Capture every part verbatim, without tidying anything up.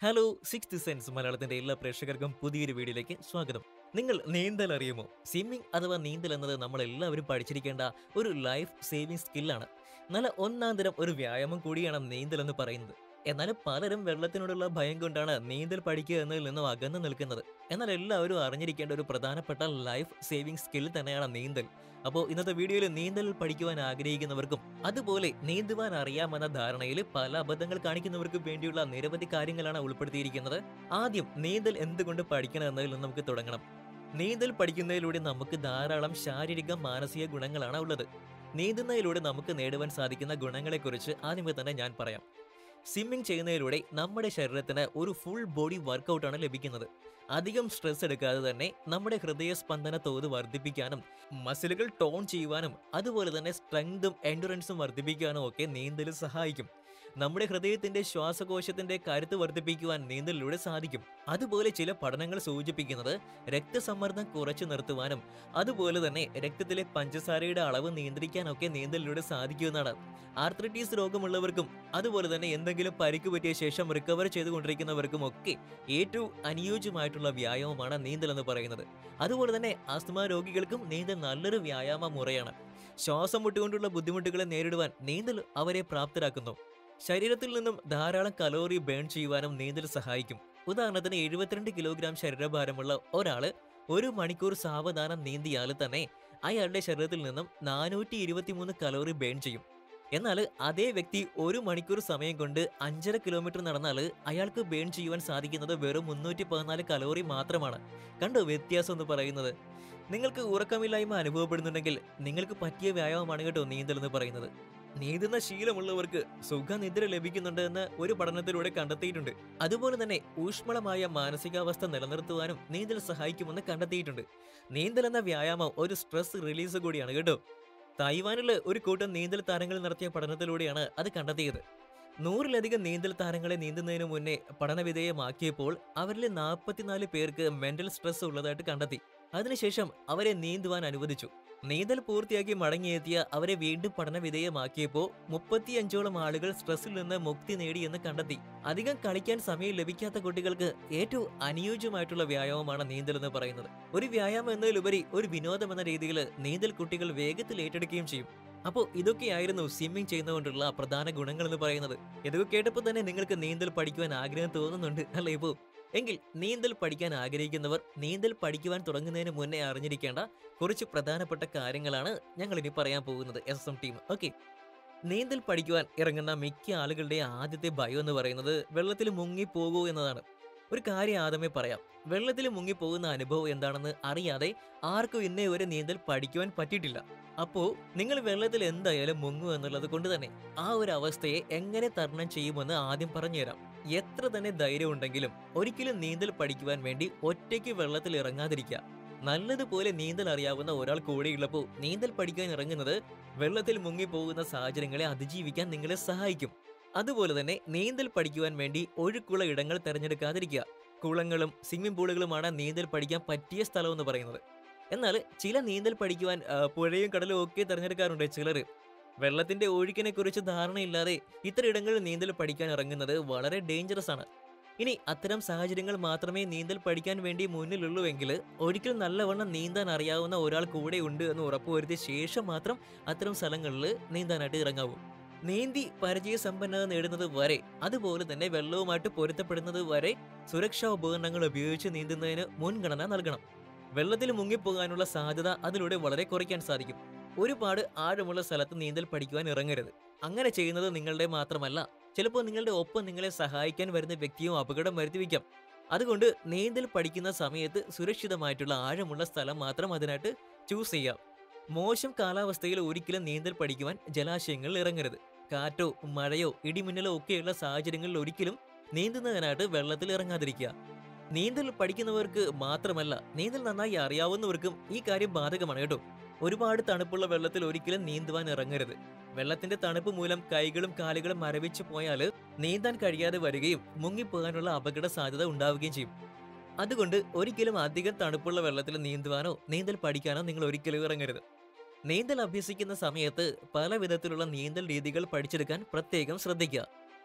Hello sixth sense മലയാളത്തിന്റെ എല്ലാ പ്രേക്ഷകർക്കും പുതിയൊരു വീഡിയോയിലേക്ക് സ്വാഗതം. നിങ്ങൾ നീന്തൽ അറിയുമോ? സ്വിമ്മിംഗ് അഥവാ നീന്തൽ എന്നത് നമ്മൾ എല്ലാവരും പഠിച്ചിരിക്കേണ്ട ഒരു ലൈഫ് സേവിംഗ് സ്കില്ലാണ്. നല്ല ഒന്നാം തരം ഒരു വ്യായാമം കൂടിയാണ് നീന്തൽ എന്ന് പറയുന്നത്. എന്നാൽ പലരും വെള്ളത്തിനോടുള്ള ഭയം കൊണ്ടാണ് നീന്തൽ പഠിക്കുക എന്നതിൽ നിന്നും അകന്നു നിൽക്കുന്നത്. എന്നാൽ എല്ലാവരും അറിഞ്ഞിരിക്കേണ്ട ഒരു പ്രധാനപ്പെട്ട ലൈഫ് സേവിംഗ് സ്കിൽ തന്നെയാണ് നീന്തൽ. അപ്പോൾ ഇന്നത്തെ വീഡിയോയിൽ നീന്തൽ പഠിക്കുവാൻ ആഗ്രഹിക്കുന്നവർക്കും അതുപോലെ നീന്തുവാൻ അറിയാമെന്ന ധാരണയിൽ പല അബദ്ധങ്ങൾ കാണിക്കുന്നവർക്കും വേണ്ടിയുള്ള നിരവധി കാര്യങ്ങളാണ് ഉൾപ്പെടുത്തിയിരിക്കുന്നത്. ആദ്യം നീന്തൽ എന്തുകൊണ്ട് പഠിക്കണം എന്നതിൽ നിന്ന് നമുക്ക് തുടങ്ങണം. നീന്തൽ പഠിക്കുന്നതിലൂടെ നമുക്ക് ധാരാളം ശാരീരിക മാനസിക ഗുണങ്ങളാണ് ഉള്ളത്. നീന്തുന്നതിലൂടെ നമുക്ക് നേടുവാൻ സാധിക്കുന്ന ഗുണങ്ങളെക്കുറിച്ച് ആദ്യമേ തന്നെ ഞാൻ പറയാം. സ്വിമ്മിംഗ് ചെയ്യുന്നതിലൂടെ നമ്മുടെ ശരീരത്തിന് ഒരു ഫുൾ ബോഡി വർക്കൗട്ടാണ് ലഭിക്കുന്നത്. അധികം സ്ട്രെസ് എടുക്കാതെ തന്നെ നമ്മുടെ ഹൃദയസ്പന്ദന തോത് വർദ്ധിപ്പിക്കാനും മസിലുകൾ ടോൺ ചെയ്യുവാനും അതുപോലെ തന്നെ സ്ട്രെങ്തും എൻഡുറൻസും വർദ്ധിപ്പിക്കാനും ഒക്കെ നീന്തൽ സഹായിക്കും. നമ്മുടെ ഹൃദയത്തിന്റെ ശ്വാസകോശത്തിന്റെ കരുത്ത് വർദ്ധിപ്പിക്കുവാൻ നീന്തലിലൂടെ സാധിക്കും. അതുപോലെ ചില പഠനങ്ങൾ സൂചിപ്പിക്കുന്നത് രക്തസമ്മർദ്ദം കുറച്ചു നിർത്തുവാനും അതുപോലെ തന്നെ രക്തത്തിലെ പഞ്ചസാരയുടെ അളവ് നിയന്ത്രിക്കാനൊക്കെ നീന്തലിലൂടെ സാധിക്കുമെന്നാണ്. ആർത്രൈറ്റിസ് രോഗമുള്ളവർക്കും അതുപോലെ തന്നെ എന്തെങ്കിലും പരിക്ക് പറ്റിയ ശേഷം റിക്കവർ ചെയ്തുകൊണ്ടിരിക്കുന്നവർക്കും ഒക്കെ ഏറ്റവും അനുയോജ്യമായിട്ടുള്ള വ്യായാമമാണ് നീന്തൽ എന്ന് പറയുന്നത്. അതുപോലെ തന്നെ ആസ്മ രോഗികൾക്കും നീന്തൽ നല്ലൊരു വ്യായാമ മുറയാണ്. ശ്വാസം മുട്ടുകൊണ്ടുള്ള ബുദ്ധിമുട്ടുകളെ നേരിടുവാൻ നീന്തൽ അവരെ പ്രാപ്തരാക്കുന്നു. ശരീരത്തിൽ നിന്നും ധാരാളം കലോറി ബേൺ ചെയ്യുവാനും നീന്തൽ സഹായിക്കും. ഉദാഹരണത്തിന് എഴുപത്തിരണ്ട് കിലോഗ്രാം ശരീരഭാരമുള്ള ഒരാള് ഒരു മണിക്കൂർ സാവധാനം നീന്തിയാൽ തന്നെ അയാളുടെ ശരീരത്തിൽ നിന്നും നാനൂറ്റി ഇരുപത്തി മൂന്ന് കലോറി ബേൺ ചെയ്യും. എന്നാൽ അതേ വ്യക്തി ഒരു മണിക്കൂർ സമയം കൊണ്ട് അഞ്ചര കിലോമീറ്റർ നടന്നാൽ അയാൾക്ക് ബേൺ ചെയ്യുവാൻ സാധിക്കുന്നത് വെറും മുന്നൂറ്റി പതിനാല് കലോറി മാത്രമാണ്. കണ്ടോ വ്യത്യാസം എന്ന് പറയുന്നത്? നിങ്ങൾക്ക് ഉറക്കമില്ലായ്മ അനുഭവപ്പെടുന്നുണ്ടെങ്കിൽ നിങ്ങൾക്ക് പറ്റിയ വ്യായാമമാണ് കേട്ടോ നീന്തൽ എന്ന് പറയുന്നത്. നീന്തുന്ന ശീലമുള്ളവർക്ക് സുഖനിദ്ര ലഭിക്കുന്നുണ്ട് എന്ന് ഒരു പഠനത്തിലൂടെ കണ്ടെത്തിയിട്ടുണ്ട്. അതുപോലെ തന്നെ ഊഷ്മളമായ മാനസികാവസ്ഥ നിലനിർത്തുവാനും നീന്തൽ സഹായിക്കുമെന്ന് കണ്ടെത്തിയിട്ടുണ്ട്. നീന്തൽ എന്ന വ്യായാമം ഒരു സ്ട്രെസ് റിലീസ് കൂടിയാണ് കേട്ടോ. തായ്വാനിലെ ഒരു കൂട്ടം നീന്തൽ താരങ്ങൾ നടത്തിയ പഠനത്തിലൂടെയാണ് അത് കണ്ടെത്തിയത്. നൂറിലധികം നീന്തൽ താരങ്ങളെ നീന്തുന്നതിന് മുന്നേ പഠനവിധേയമാക്കിയപ്പോൾ അവരിലെ നാൽപ്പത്തിനാല് പേർക്ക് മെന്റൽ സ്ട്രെസ് ഉള്ളതായിട്ട് കണ്ടെത്തി. അതിനുശേഷം അവരെ നീന്തുവാൻ അനുവദിച്ചു. നീന്തൽ പൂർത്തിയാക്കി മടങ്ങിയെത്തിയ അവരെ വീണ്ടും പഠനവിധേയമാക്കിയപ്പോൾ മുപ്പത്തിയഞ്ചോളം ആളുകൾ സ്ട്രെസ്സിൽ നിന്ന് മുക്തി നേടിയെന്ന് കണ്ടെത്തി. അധികം കളിക്കാൻ സമയം ലഭിക്കാത്ത കുട്ടികൾക്ക് ഏറ്റവും അനുയോജ്യമായിട്ടുള്ള വ്യായാമമാണ് നീന്തൽ എന്ന് പറയുന്നത്. ഒരു വ്യായാമം എന്നതിലുപരി ഒരു വിനോദം എന്ന രീതിയിൽ നീന്തൽ കുട്ടികൾ വേഗത്തിൽ ഏറ്റെടുക്കുകയും ചെയ്യും. അപ്പോൾ ഇതൊക്കെയായിരുന്നു സ്വിമ്മിംഗ് ചെയ്യുന്നതുകൊണ്ടുള്ള പ്രധാന ഗുണങ്ങൾ എന്ന് പറയുന്നത്. ഇതൊക്കെ കേട്ടപ്പോൾ തന്നെ നിങ്ങൾക്ക് നീന്തൽ പഠിക്കുവാൻ ആഗ്രഹം തോന്നുന്നുണ്ട് അല്ലേ? ഇപ്പോൾ എങ്കിൽ നീന്തൽ പഠിക്കാൻ ആഗ്രഹിക്കുന്നവർ നീന്തൽ പഠിക്കുവാൻ തുടങ്ങുന്നതിന് മുന്നേ അറിഞ്ഞിരിക്കേണ്ട കുറച്ച് പ്രധാനപ്പെട്ട കാര്യങ്ങളാണ് ഞങ്ങൾ ഇനി പറയാൻ പോകുന്നത്. S M team okay. നീന്തൽ പഠിക്കുവാൻ ഇറങ്ങുന്ന മിക്ക ആളുകളുടെ ആദ്യത്തെ ഭയം എന്ന് പറയുന്നത് വെള്ളത്തിൽ മുങ്ങിപ്പോകൂ എന്നതാണ്. ഒരു കാര്യം ആദ്യമേ പറയാം. വെള്ളത്തിൽ മുങ്ങിപ്പോകുന്ന അനുഭവം എന്താണെന്ന് അറിയാതെ ആർക്കും ഇന്നേ വരെ നീന്തൽ പഠിക്കുവാൻ പറ്റിയിട്ടില്ല. അപ്പോൾ നിങ്ങൾ വെള്ളത്തിൽ എന്തായാലും മുങ്ങും എന്നുള്ളത് കൊണ്ട് തന്നെ ആ ഒരു അവസ്ഥയെ എങ്ങനെ തരണം ചെയ്യുമെന്ന് ആദ്യം പറഞ്ഞുതരാം. എത്ര തന്നെ ധൈര്യം ഉണ്ടെങ്കിലും ഒരിക്കലും നീന്തൽ പഠിക്കുവാൻ വേണ്ടി ഒറ്റയ്ക്ക് വെള്ളത്തിൽ ഇറങ്ങാതിരിക്കുക. നല്ലതുപോലെ നീന്തൽ അറിയാവുന്ന ഒരാൾ കൂടെയുള്ളപ്പോൾ നീന്തൽ പഠിക്കാൻ ഇറങ്ങുന്നത് വെള്ളത്തിൽ മുങ്ങിപ്പോകുന്ന സാഹചര്യങ്ങളെ അതിജീവിക്കാൻ നിങ്ങളെ സഹായിക്കും. അതുപോലെ തന്നെ നീന്തൽ പഠിക്കുവാൻ വേണ്ടി ഒഴുക്കുള്ള ഇടങ്ങൾ തിരഞ്ഞെടുക്കാതിരിക്കുക. കുളങ്ങളും സ്വിമ്മിംഗ് പൂളുകളുമാണ് നീന്തൽ പഠിക്കാൻ പറ്റിയ സ്ഥലം എന്ന് പറയുന്നത്. എന്നാൽ ചില നീന്തൽ പഠിക്കുവാൻ പുഴയും കടലും ഒക്കെ തിരഞ്ഞെടുക്കാറുണ്ട് ചിലർ. വെള്ളത്തിന്റെ ഒഴുക്കിനെ കുറിച്ച് ധാരണയില്ലാതെ ഇത്തരം ഇടങ്ങളിൽ നീന്തൽ പഠിക്കാൻ ഇറങ്ങുന്നത് വളരെ ഡേഞ്ചറസ് ആണ്. ഇനി അത്തരം സാഹചര്യങ്ങൾ മാത്രമേ നീന്തൽ പഠിക്കാൻ വേണ്ടി മുന്നിലുള്ളൂവെങ്കിൽ ഒരിക്കലും നല്ലവണ്ണം നീന്താൻ അറിയാവുന്ന ഒരാൾ കൂടെ ഉണ്ട് എന്ന് ഉറപ്പുവരുത്തിയ ശേഷം മാത്രം അത്തരം സ്ഥലങ്ങളിൽ നീന്താനായിട്ട് ഇറങ്ങാവൂ. നീന്തി പരിചയസമ്പന്നത നേടുന്നത് വരെ അതുപോലെ തന്നെ വെള്ളവുമായിട്ട് പൊരുത്തപ്പെടുന്നത് വരെ സുരക്ഷാ ഉപകരണങ്ങൾ ഉപയോഗിച്ച് നീന്തുന്നതിന് മുൻഗണന നൽകണം. വെള്ളത്തിൽ മുങ്ങിപ്പോകാനുള്ള സാധ്യത അതിലൂടെ വളരെ കുറയ്ക്കാൻ സാധിക്കും. ഒരുപാട് ആഴമുള്ള സ്ഥലത്ത് നീന്തൽ പഠിക്കുവാൻ ഇറങ്ങരുത്. അങ്ങനെ ചെയ്യുന്നത് നിങ്ങളുടെ മാത്രമല്ല, ചിലപ്പോൾ നിങ്ങളുടെ ഒപ്പം നിങ്ങളെ സഹായിക്കാൻ വരുന്ന വ്യക്തിയും അപകടം വരുത്തിവെക്കാം. അതുകൊണ്ട് നീന്തൽ പഠിക്കുന്ന സമയത്ത് സുരക്ഷിതമായിട്ടുള്ള ആഴമുള്ള സ്ഥലം മാത്രം അതിനായിട്ട് ചൂസ് ചെയ്യാം. മോശം കാലാവസ്ഥയിൽ ഒരിക്കലും നീന്തൽ പഠിക്കുവാൻ ജലാശയങ്ങളിൽ ഇറങ്ങരുത്. കാറ്റോ മഴയോ ഇടിമിന്നലോ ഒക്കെയുള്ള സാഹചര്യങ്ങളിൽ ഒരിക്കലും നീന്തുന്നതിനായിട്ട് വെള്ളത്തിൽ ഇറങ്ങാതിരിക്കുക. നീന്തൽ പഠിക്കുന്നവർക്ക് മാത്രമല്ല, നീന്തൽ നന്നായി അറിയാവുന്നവർക്കും ഈ കാര്യം ബാധകമാണ് കേട്ടോ. ഒരുപാട് തണുപ്പുള്ള വെള്ളത്തിൽ ഒരിക്കലും നീന്തുവാൻ ഇറങ്ങരുത്. വെള്ളത്തിന്റെ തണുപ്പ് മൂലം കൈകളും കാലുകളും മരവിച്ചു പോയാൽ നീന്താൻ കഴിയാതെ വരികയും മുങ്ങിപ്പോകാനുള്ള അപകട സാധ്യത ഉണ്ടാവുകയും ചെയ്യും. അതുകൊണ്ട് ഒരിക്കലും അധികം തണുപ്പുള്ള വെള്ളത്തിൽ നീന്തുവാനോ നീന്തൽ പഠിക്കാനോ നിങ്ങൾ ഒരിക്കലും ഇറങ്ങരുത്. നീന്തൽ അഭ്യസിക്കുന്ന സമയത്ത് പല വിധത്തിലുള്ള നീന്തൽ രീതികൾ പഠിച്ചെടുക്കാൻ പ്രത്യേകം ശ്രദ്ധിക്കുക.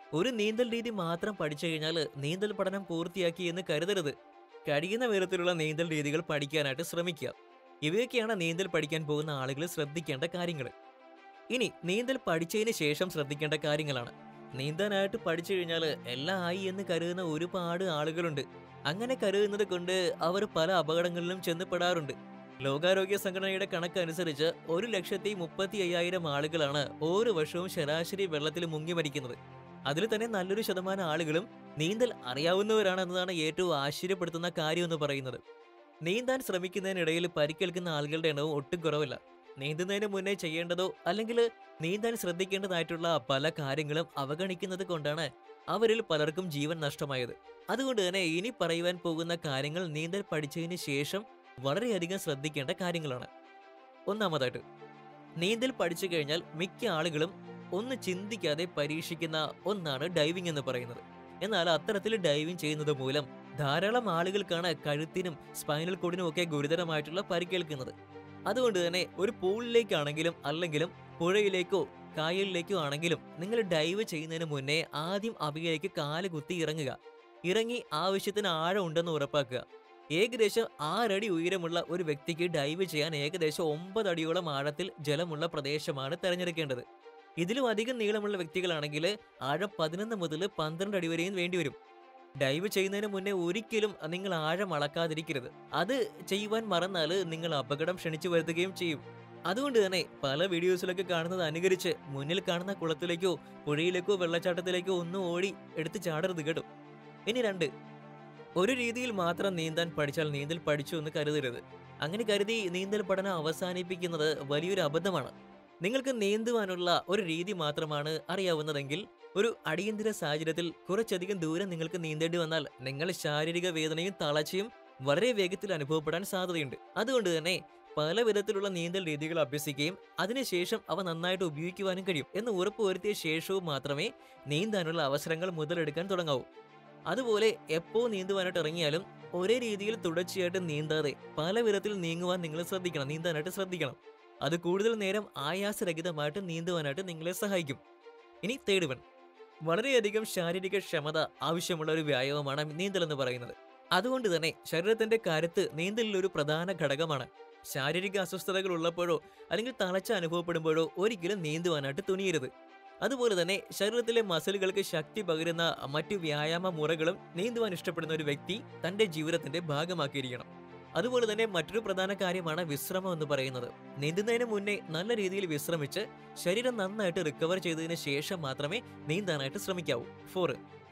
ഒരു നീന്തൽ രീതി മാത്രം പഠിച്ചു കഴിഞ്ഞാൽ നീന്തൽ പഠനം പൂർത്തിയാക്കി എന്ന് കരുതരുത്. കഴിയുന്ന വിധത്തിലുള്ള നീന്തൽ രീതികൾ പഠിക്കാനായിട്ട് ശ്രമിക്കുക. ഇവയൊക്കെയാണ് നീന്തൽ പഠിക്കാൻ പോകുന്ന ആളുകൾ ശ്രദ്ധിക്കേണ്ട കാര്യങ്ങൾ. ഇനി നീന്തൽ പഠിച്ചതിന് ശേഷം ശ്രദ്ധിക്കേണ്ട കാര്യങ്ങളാണ്. നീന്താനായിട്ട് പഠിച്ചു കഴിഞ്ഞാൽ എല്ലാം ആയി എന്ന് കരുതുന്ന ഒരുപാട് ആളുകളുണ്ട്. അങ്ങനെ കരുതുന്നത് കൊണ്ട് അവർ പല അപകടങ്ങളിലും ചെന്നപ്പെടാറുണ്ട്. ലോകാരോഗ്യ സംഘടനയുടെ കണക്കനുസരിച്ച് ഒരു ലക്ഷത്തി മുപ്പത്തി അയ്യായിരം ആളുകളാണ് ഓരോ വർഷവും ശരാശരി വെള്ളത്തിൽ മുങ്ങി മരിക്കുന്നത്. അതിൽ തന്നെ നല്ലൊരു ശതമാനം ആളുകളും നീന്തൽ അറിയാവുന്നവരാണ് എന്നതാണ് ഏറ്റവും ആശ്ചര്യപ്പെടുത്തുന്ന കാര്യം എന്ന് പറയുന്നത്. നീന്താൻ ശ്രമിക്കുന്നതിനിടയിൽ പരിക്കേൽക്കുന്ന ആളുകളുടെ എണ്ണവും ഒട്ടും കുറവല്ല. നീന്തുന്നതിന് മുന്നേ ചെയ്യേണ്ടതോ അല്ലെങ്കിൽ നീന്താൻ ശ്രദ്ധിക്കേണ്ടതായിട്ടുള്ള പല കാര്യങ്ങളും അവഗണിക്കുന്നത് കൊണ്ടാണ് അവരിൽ പലർക്കും ജീവൻ നഷ്ടമായത്. അതുകൊണ്ട് തന്നെ ഇനി പറയുവാൻ പോകുന്ന കാര്യങ്ങൾ നീന്തൽ പഠിച്ചതിന് ശേഷം വളരെയധികം ശ്രദ്ധിക്കേണ്ട കാര്യങ്ങളാണ്. ഒന്നാമതായിട്ട്, നീന്തൽ പഠിച്ചു കഴിഞ്ഞാൽ മിക്ക ആളുകളും ഒന്ന് ചിന്തിക്കാതെ പരീക്ഷിക്കുന്ന ഒന്നാണ് ഡൈവിംഗ് എന്ന് പറയുന്നത്. എന്നാൽ അത്തരത്തിൽ ഡൈവിംഗ് ചെയ്യുന്നത് മൂലം ധാരാളം ആളുകൾക്കാണ് കഴുത്തിനും സ്പൈനൽ കോഡിനും ഒക്കെ ഗുരുതരമായിട്ടുള്ള പരിക്കേൽക്കുന്നത്. അതുകൊണ്ട് തന്നെ ഒരു പൂളിലേക്കാണെങ്കിലും അല്ലെങ്കിലും പുഴയിലേക്കോ കായലിലേക്കോ ആണെങ്കിലും നിങ്ങൾ ഡൈവ് ചെയ്യുന്നതിന് മുന്നേ ആദ്യം അവയിലേക്ക് കാല് കുത്തി ഇറങ്ങുക. ഇറങ്ങി ആവശ്യത്തിന് ആഴം ഉണ്ടെന്ന് ഉറപ്പാക്കുക. ഏകദേശം ആറടി ഉയരമുള്ള ഒരു വ്യക്തിക്ക് ഡൈവ് ചെയ്യാൻ ഏകദേശം ഒമ്പത് അടിയോളം ആഴത്തിൽ ജലമുള്ള പ്രദേശമാണ് തിരഞ്ഞെടുക്കേണ്ടത്. ഇതിലും അധികം നീളമുള്ള വ്യക്തികളാണെങ്കിൽ ആഴം പതിനൊന്ന് മുതൽ പന്ത്രണ്ട് അടി വരെയും വേണ്ടിവരും. ഡൈവ് ചെയ്യുന്നതിന് മുന്നേ ഒരിക്കലും നിങ്ങൾ ആഴം അളക്കാതിരിക്കരുത്. അത് ചെയ്യുവാൻ മറന്നാൽ നിങ്ങൾ അപകടം ക്ഷണിച്ചു വരുത്തുകയും ചെയ്യും. അതുകൊണ്ട് തന്നെ പല വീഡിയോസിലൊക്കെ കാണുന്നത് അനുകരിച്ച് മുന്നിൽ കാണുന്ന കുളത്തിലേക്കോ പുഴയിലേക്കോ വെള്ളച്ചാട്ടത്തിലേക്കോ ഒന്നും ഓടി എടുത്ത് ചാടരുത് കേട്ടോ. ഇനി രണ്ട്, ഒരു രീതിയിൽ മാത്രം നീന്താൻ പഠിച്ചാൽ നീന്തൽ പഠിച്ചു എന്ന് കരുതരുത്. അങ്ങനെ കരുതി നീന്തൽ പഠനം അവസാനിപ്പിക്കുന്നത് വലിയൊരു അബദ്ധമാണ്. നിങ്ങൾക്ക് നീന്തുവാനുള്ള ഒരു രീതി മാത്രമാണ് അറിയാവുന്നതെങ്കിൽ ഒരു അടിയന്തര സാഹചര്യത്തിൽ കുറച്ചധികം ദൂരം നിങ്ങൾക്ക് നീന്തേണ്ടി വന്നാൽ നിങ്ങൾ ശാരീരിക വേദനയും തളർച്ചയും വളരെ വേഗത്തിൽ അനുഭവപ്പെടാൻ സാധ്യതയുണ്ട്. അതുകൊണ്ട് തന്നെ പല വിധത്തിലുള്ള നീന്തൽ രീതികൾ അഭ്യസിക്കുകയും അതിനുശേഷം അവ നന്നായിട്ട് ഉപയോഗിക്കുവാനും കഴിയും എന്ന് ഉറപ്പുവരുത്തിയ ശേഷവും മാത്രമേ നീന്താനുള്ള അവസരങ്ങൾ മുതലെടുക്കാൻ തുടങ്ങാവൂ. അതുപോലെ എപ്പോ നീന്തുവാനായിട്ട് ഇറങ്ങിയാലും ഒരേ രീതിയിൽ തുടർച്ചയായിട്ട് നീന്താതെ പല വിധത്തിൽ നീങ്ങുവാൻ നിങ്ങൾ ശ്രദ്ധിക്കണം, നീന്താനായിട്ട് ശ്രദ്ധിക്കണം. അത് കൂടുതൽ നേരം ആയാസരഹിതമായിട്ട് നീന്തുവാനായിട്ട് നിങ്ങളെ സഹായിക്കും. ഇനി തേർഡ് വൺ, വളരെയധികം ശാരീരിക ക്ഷമത ആവശ്യമുള്ള ഒരു വ്യായാമമാണ് നീന്തൽ എന്ന് പറയുന്നത്. അതുകൊണ്ട് തന്നെ ശരീരത്തിന്റെ കരുത്ത് നീന്തലിൽ ഒരു പ്രധാന ഘടകമാണ്. ശാരീരിക അസ്വസ്ഥതകൾ ഉള്ളപ്പോഴോ അല്ലെങ്കിൽ തളർച്ച അനുഭവപ്പെടുമ്പോഴോ ഒരിക്കലും നീന്തുവാനായിട്ട് തുനിയരുത്. അതുപോലെ തന്നെ ശരീരത്തിലെ മസിലുകൾക്ക് ശക്തി പകരുന്ന മറ്റു വ്യായാമ മുറകളും നീന്തുവാൻ ഇഷ്ടപ്പെടുന്ന ഒരു വ്യക്തി തന്റെ ജീവിതത്തിന്റെ ഭാഗമാക്കിയിരിക്കണം. അതുപോലെ തന്നെ മറ്റൊരു പ്രധാന കാര്യമാണ് വിശ്രമം എന്ന് പറയുന്നത്. നീന്തുന്നതിന് മുന്നേ നല്ല രീതിയിൽ വിശ്രമിച്ച് ശരീരം നന്നായിട്ട് റിക്കവർ ചെയ്തതിന് ശേഷം മാത്രമേ നീന്താനായിട്ട് ശ്രമിക്കാവൂ. ഫോർ,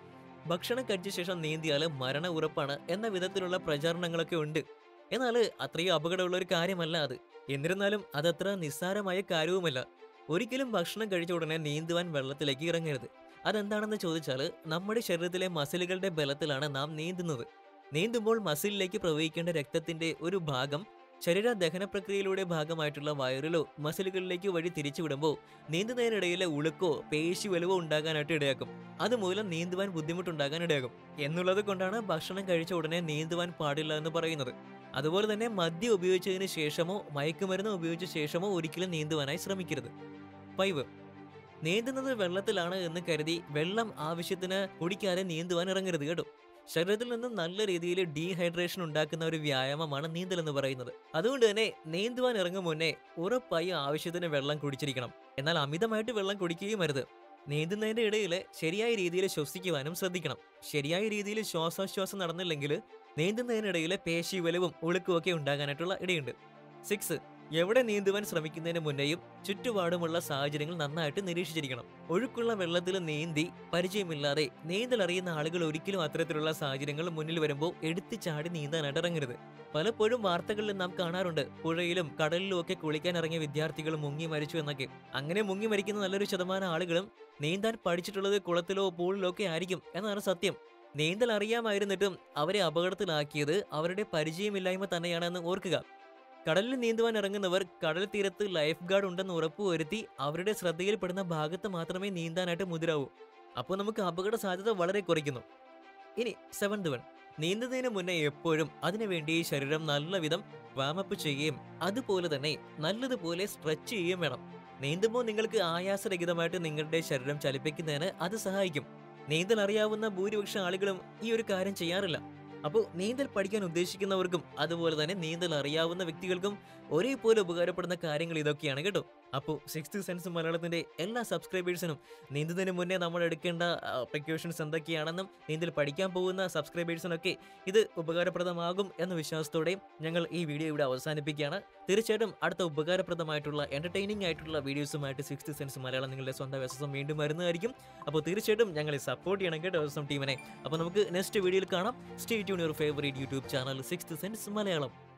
ഭക്ഷണം കഴിച്ച ശേഷം നീന്തിയാൽ മരണ ഉറപ്പാണ് എന്ന വിധത്തിലുള്ള പ്രചാരണങ്ങളൊക്കെ ഉണ്ട്. എന്നാൽ അത്രയും അപകടമുള്ള ഒരു കാര്യമല്ല അത്. എന്നിരുന്നാലും അതത്ര നിസ്സാരമായ കാര്യവുമല്ല. ഒരിക്കലും ഭക്ഷണം കഴിച്ച ഉടനെ നീന്തുവാൻ വെള്ളത്തിലേക്ക് ഇറങ്ങരുത്. അതെന്താണെന്ന് ചോദിച്ചാൽ നമ്മുടെ ശരീരത്തിലെ മസിലുകളുടെ ബലത്തിലാണ് നാം നീന്തുന്നത്. നീന്തുമ്പോൾ മസിലിലേക്ക് പ്രവഹിക്കേണ്ട രക്തത്തിന്റെ ഒരു ഭാഗം ശരീര ദഹന പ്രക്രിയയിലൂടെ ഭാഗമായിട്ടുള്ള വയറിലോ മസിലുകളിലേക്ക് വഴി തിരിച്ചുവിടുമ്പോൾ നീന്തുന്നതിനിടയിലെ ഉളുക്കോ പേശി വലുവോ ഉണ്ടാകാനായിട്ട് ഇടയാക്കും. അതുമൂലം നീന്തുവാൻ ബുദ്ധിമുട്ടുണ്ടാകാൻ ഇടയാകും. എന്നുള്ളത് കൊണ്ടാണ് ഭക്ഷണം കഴിച്ച ഉടനെ നീന്തുവാൻ പാടില്ല എന്ന് പറയുന്നത്. അതുപോലെ തന്നെ മദ്യം ഉപയോഗിച്ചതിന് ശേഷമോ മയക്കുമരുന്ന് ഉപയോഗിച്ച ശേഷമോ ഒരിക്കലും നീന്തുവാനായി ശ്രമിക്കരുത്. ഫൈവ്, നീന്തുന്നത് വെള്ളത്തിലാണ് എന്ന് കരുതി വെള്ളം ആവശ്യത്തിന് കുടിക്കാതെ നീന്തുവാൻ ഇറങ്ങരുത് കേട്ടോ. ശരീരത്തിൽ നിന്നും നല്ല രീതിയിൽ ഡീഹൈഡ്രേഷൻ ഉണ്ടാക്കുന്ന ഒരു വ്യായാമമാണ് നീന്തൽ എന്ന് പറയുന്നത്. അതുകൊണ്ട് തന്നെ നീന്തുവാൻ ഇറങ്ങും മുന്നേ ഉറപ്പായും ആവശ്യത്തിന് വെള്ളം കുടിച്ചിരിക്കണം. എന്നാൽ അമിതമായിട്ട് വെള്ളം കുടിക്കുകയും അരുത്. നീന്തുന്നതിന്റെ ഇടയിൽ ശരിയായ രീതിയിൽ ശ്വസിക്കുവാനും ശ്രദ്ധിക്കണം. ശരിയായ രീതിയിൽ ശ്വാസോച്ഛ്വാസം നടന്നില്ലെങ്കിൽ നീന്തുന്നതിനിടയിൽ പേശി വലവും ഉളുക്കും ഒക്കെ ഉണ്ടാകാനായിട്ടുള്ള ഇടയുണ്ട്. സിക്സ്, എവിടെ നീന്തുവാൻ ശ്രമിക്കുന്നതിന് മുന്നേയും ചുറ്റുപാടുമുള്ള സാഹചര്യങ്ങൾ നന്നായിട്ട് നിരീക്ഷിച്ചിരിക്കണം. ഒഴുക്കുള്ള വെള്ളത്തിൽ നീന്തി പരിചയമില്ലാതെ നീന്തൽ അറിയുന്ന ആളുകൾ ഒരിക്കലും അത്തരത്തിലുള്ള സാഹചര്യങ്ങൾ മുന്നിൽ വരുമ്പോൾ എടുത്തു ചാടി നീന്താനായിട്ട് ഇറങ്ങരുത്. പലപ്പോഴും വാർത്തകളിൽ നാം കാണാറുണ്ട് പുഴയിലും കടലിലും ഒക്കെ കുളിക്കാൻ ഇറങ്ങിയ വിദ്യാർത്ഥികൾ മുങ്ങി മരിച്ചു എന്നൊക്കെ. അങ്ങനെ മുങ്ങി മരിക്കുന്ന നല്ലൊരു ശതമാനം ആളുകളും നീന്താൻ പഠിച്ചിട്ടുള്ളത് കുളത്തിലോ പൂളിലോ ഒക്കെ ആയിരിക്കും എന്നാണ് സത്യം. നീന്തൽ അറിയാമായിരുന്നിട്ടും അവരെ അപകടത്തിലാക്കിയത് അവരുടെ പരിചയമില്ലായ്മ തന്നെയാണെന്ന് ഓർക്കുക. കടലിൽ നീന്തുവാൻ ഇറങ്ങുന്നവർ കടൽ തീരത്ത് ലൈഫ് ഗാർഡ് ഉണ്ടെന്ന് ഉറപ്പുവരുത്തി അവരുടെ ശ്രദ്ധയിൽപ്പെടുന്ന ഭാഗത്ത് മാത്രമേ നീന്താനായിട്ട് മുതിരാവൂ. അപ്പോൾ നമുക്ക് അപകട സാധ്യത വളരെ കുറയ്ക്കുന്നു. ഇനി സെവൻത് വൺ, നീന്തുന്നതിന് മുന്നേ എപ്പോഴും അതിനുവേണ്ടി ശരീരം നല്ല വിധം വാമപ്പ് ചെയ്യുകയും അതുപോലെ തന്നെ നല്ലതുപോലെ സ്ട്രെച്ച് ചെയ്യുകയും വേണം. നീന്തുമ്പോൾ നിങ്ങൾക്ക് ആയാസരഹിതമായിട്ട് നിങ്ങളുടെ ശരീരം ചലിപ്പിക്കുന്നതിന് അത് സഹായിക്കും. നീന്തൽ അറിയാവുന്ന ഭൂരിപക്ഷം ആളുകളും ഈ ഒരു കാര്യം ചെയ്യാറില്ല. അപ്പോൾ നീന്തൽ പഠിക്കാൻ ഉദ്ദേശിക്കുന്നവർക്കും അതുപോലെ തന്നെ നീന്തൽ അറിയാവുന്ന വ്യക്തികൾക്കും ഒരേപോലെ ഉപകാരപ്പെടുന്ന കാര്യങ്ങൾ ഇതൊക്കെയാണ് കേട്ടോ. അപ്പോൾ സിക്സ്ത് സെൻസ് മലയാളത്തിന്റെ എല്ലാ സബ്സ്ക്രൈബേഴ്സിനും നീന്തുന്നതിന് മുന്നേ നമ്മൾ എടുക്കേണ്ട പ്രിക്കോഷൻസ് എന്തൊക്കെയാണെന്നും നീന്തൽ പഠിക്കാൻ പോകുന്ന സബ്സ്ക്രൈബേഴ്സിനൊക്കെ ഇത് ഉപകാരപ്രദമാകും എന്ന വിശ്വാസത്തോടെയും ഞങ്ങൾ ഈ വീഡിയോ ഇവിടെ അവസാനിപ്പിക്കുകയാണ്. തീർച്ചയായിട്ടും അടുത്ത ഉപകാരപ്രദമായിട്ടുള്ള എന്റർടൈനിങ് ആയിട്ടുള്ള വീഡിയോസുമായിട്ട് സിക്സ്ത് സെൻസ് മലയാളം നിങ്ങളുടെ സ്വന്തം എസ് എസ് എം വീണ്ടും വരുന്നതായിരിക്കും. അപ്പോൾ തീർച്ചയായിട്ടും ഞങ്ങളെ സപ്പോർട്ട് ചെയ്യണം കേട്ടോ എസ് എം ടീമിനെ. അപ്പോൾ നമുക്ക് നെക്സ്റ്റ് വീഡിയോയിൽ കാണാം. Stay tune your favourite YouTube channel sixth sense Malayalam.